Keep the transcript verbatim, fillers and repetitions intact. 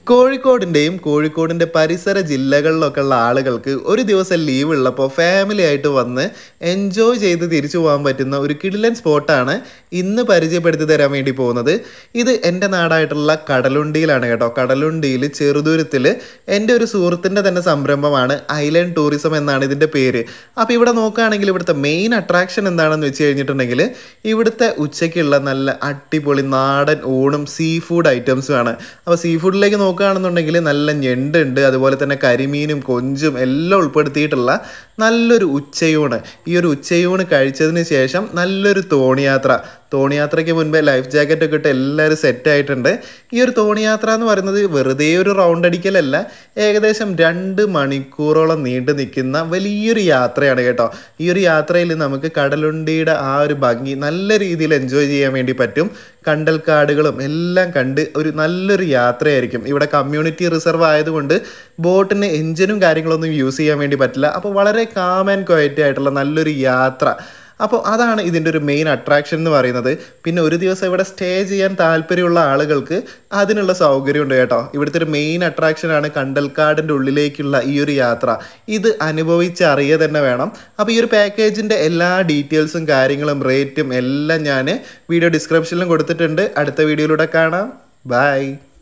കോഴിക്കോടിൻ്റെയും കോഴിക്കോടിൻ്റെ പരിസര ജില്ലകളിലൊക്കെ ഉള്ള ആളുകൾക്ക് ഒരു ദിവസം ലീവ് ഉള്ളപ്പോൾ ഫാമിലി ആയിട്ട് വന്ന് എൻജോയ് ചെയ്ത് തിരിച്ചു പോകാൻ പറ്റുന്ന ഒരു കിടിലൻ സ്പോട്ടാണ് ഇന്ന് പരിചയപ്പെടുത്തി തരാൻ വേണ്ടി പോകുന്നത്. ഇത് എൻ്റെ നാടായിട്ടുള്ള കടലുണ്ടിയിലാണ് കേട്ടോ. കടലുണ്ടിയിൽ ചെറുദൂരത്തിൽ എൻ്റെ ഒരു സുഹൃത്തിൻ്റെ തന്നെ സംരംഭമാണ് ഐലൻഡ് ടൂറിസം എന്നാണ് ഇതിൻ്റെ പേര്. അപ്പോൾ ഇവിടെ നോക്കുകയാണെങ്കിൽ ഇവിടുത്തെ മെയിൻ അട്രാക്ഷൻ എന്താണെന്ന് വെച്ച് കഴിഞ്ഞിട്ടുണ്ടെങ്കിൽ ഇവിടുത്തെ ഉച്ചയ്ക്കുള്ള നല്ല അടിപൊളി നാടൻ ഊണും സീ ഫുഡ് ഐറ്റംസുമാണ്. അപ്പോൾ സീ ഫുഡിലേക്ക് നോക്കുകയാണെന്നുണ്ടെങ്കിൽ നല്ല ഞണ്ടുണ്ട്, അതുപോലെ തന്നെ കരിമീനും കൊഞ്ചും എല്ലാം ഉൾപ്പെടുത്തിയിട്ടുള്ള നല്ലൊരു ഉച്ചയൂണ്. ഈ ഒരു ഉച്ചയൂണ് കഴിച്ചതിന് ശേഷം നല്ലൊരു തോണിയാത്ര. തോണിയാത്രയ്ക്ക് മുൻപേ ലൈഫ് ജാക്കറ്റ് ഒക്കെ ഇട്ട് എല്ലാവരും സെറ്റായിട്ടുണ്ട്. ഈ ഒരു തോണിയാത്ര എന്ന് പറയുന്നത് വെറുതെ ഒരു റൗണ്ട് അടിക്കലല്ല, ഏകദേശം രണ്ട് മണിക്കൂറോളം നീണ്ടു നിൽക്കുന്ന വലിയൊരു യാത്രയാണ് കേട്ടോ. ഈ ഒരു യാത്രയിൽ നമുക്ക് കടലുണ്ടിയുടെ ആ ഒരു ഭംഗി നല്ല രീതിയിൽ എൻജോയ് ചെയ്യാൻ വേണ്ടി പറ്റും. കണ്ടൽക്കാടുകളും എല്ലാം കണ്ട് ഒരു നല്ലൊരു യാത്രയായിരിക്കും. ഇവിടെ കമ്മ്യൂണിറ്റി റിസർവ് ആയതുകൊണ്ട് ബോട്ടിന് എഞ്ചിനും കാര്യങ്ങളൊന്നും യൂസ് ചെയ്യാൻ വേണ്ടി പറ്റില്ല. അപ്പോൾ വളരെ കാം ആൻഡ് ക്വയറ്റ് ആയിട്ടുള്ള നല്ലൊരു യാത്ര. അപ്പോൾ അതാണ് ഇതിൻ്റെ ഒരു മെയിൻ അട്രാക്ഷൻ എന്ന് പറയുന്നത്. പിന്നെ ഒരു ദിവസം ഇവിടെ സ്റ്റേ ചെയ്യാൻ താല്പര്യമുള്ള ആളുകൾക്ക് അതിനുള്ള സൗകര്യമുണ്ട് കേട്ടോ. ഇവിടുത്തെ ഒരു മെയിൻ അട്രാക്ഷനാണ് കണ്ടൽക്കാടിൻ്റെ ഉള്ളിലേക്കുള്ള ഈ ഒരു യാത്ര. ഇത് അനുഭവിച്ച് അറിയുക തന്നെ വേണം. അപ്പോൾ ഈ ഒരു പാക്കേജിൻ്റെ എല്ലാ ഡീറ്റെയിൽസും കാര്യങ്ങളും റേറ്റും എല്ലാം ഞാൻ വീഡിയോ ഡിസ്ക്രിപ്ഷനിലും കൊടുത്തിട്ടുണ്ട്. അടുത്ത വീഡിയോയിലൂടെ കാണാം. ബൈ.